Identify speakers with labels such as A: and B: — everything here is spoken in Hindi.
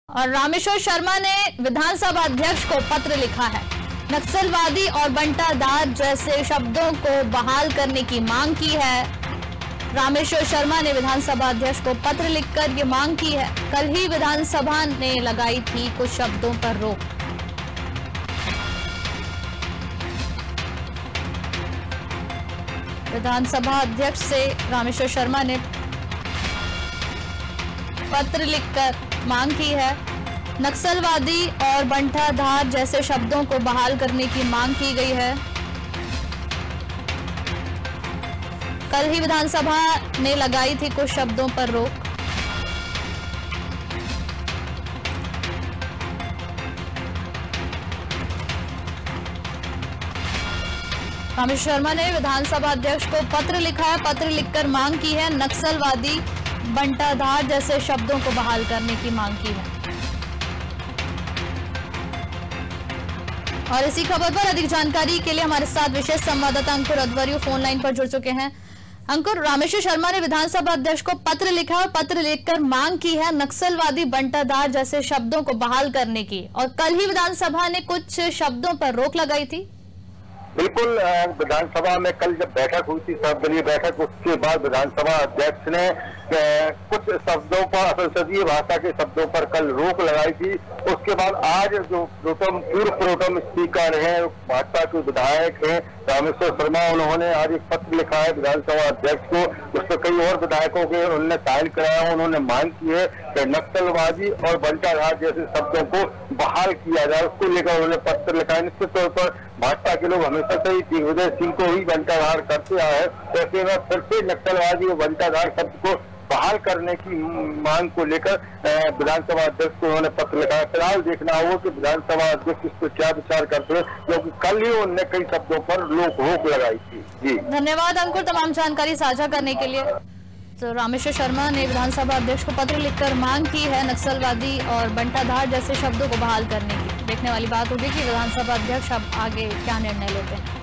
A: और रामेश्वर शर्मा ने विधानसभा अध्यक्ष को पत्र लिखा है। नक्सलवादी और बंटाधार जैसे शब्दों को बहाल करने की मांग की है। रामेश्वर शर्मा ने विधानसभा अध्यक्ष को पत्र लिखकर ये मांग की है। कल ही विधानसभा ने लगाई थी कुछ शब्दों पर रोक। विधानसभा अध्यक्ष से रामेश्वर शर्मा ने पत्र लिखकर मांग की है। नक्सलवादी और बंटाधार जैसे शब्दों को बहाल करने की मांग की गई है। कल ही विधानसभा ने लगाई थी कुछ शब्दों पर रोक। रामेश्वर शर्मा ने विधानसभा अध्यक्ष को पत्र लिखा है। पत्र लिखकर मांग की है, नक्सलवादी बंटाधार जैसे शब्दों को बहाल करने की मांग की है। और इसी खबर पर अधिक जानकारी के लिए हमारे साथ विशेष संवाददाता अंकुर अद्वरियो फोन लाइन पर जुड़ चुके हैं। अंकुर, रामेश्वर शर्मा ने विधानसभा अध्यक्ष को पत्र लिखा और पत्र लिखकर मांग की है नक्सलवादी बंटाधार जैसे शब्दों को बहाल करने की, और कल ही विधानसभा ने कुछ शब्दों पर रोक लगाई थी।
B: बिल्कुल, विधानसभा में कल जब बैठक हुई थी, सर्वदलीय बैठक, उसके बाद विधानसभा अध्यक्ष ने कुछ शब्दों पर, संसदीय भाषा के शब्दों पर कल रोक लगाई थी। उसके बाद आज जो पूर्व प्रोटेम स्पीकर हैं, भाजपा के विधायक हैं रामेश्वर शर्मा, उन्होंने आज एक पत्र लिखा है विधानसभा अध्यक्ष को। उस पर कई और विधायकों के उन्होंने साइन कराया। उन्होंने मांग की है कि नक्सलवादी और बंटाधार जैसे शब्दों को बहाल किया जाए। उसको लेकर उन्होंने पत्र लिखा है। निश्चित तौर पर भाजपा के लोग हमेशा से ही दिग्विजय सिंह को ही बंटाधार करते आए हैं। ऐसे में फिर से नक्सलवादी और बंटाधार शब्द को बहाल करने की मांग को लेकर विधानसभा अध्यक्ष को उन्होंने पत्र लिखा है। फिलहाल देखना होगा कि विधानसभा अध्यक्ष इस पर क्या विचार करते हैं, क्योंकि कल ही उन्होंने कई शब्दों पर रोक लगाई थी। जी,
A: धन्यवाद अंकुर तमाम जानकारी साझा करने के लिए। तो रामेश्वर शर्मा ने विधानसभा अध्यक्ष को पत्र लिखकर मांग की है नक्सलवादी और बंटाधार जैसे शब्दों को बहाल करने की। देखने वाली बात होगी कि विधानसभा अध्यक्ष अब आगे क्या निर्णय लेते हैं।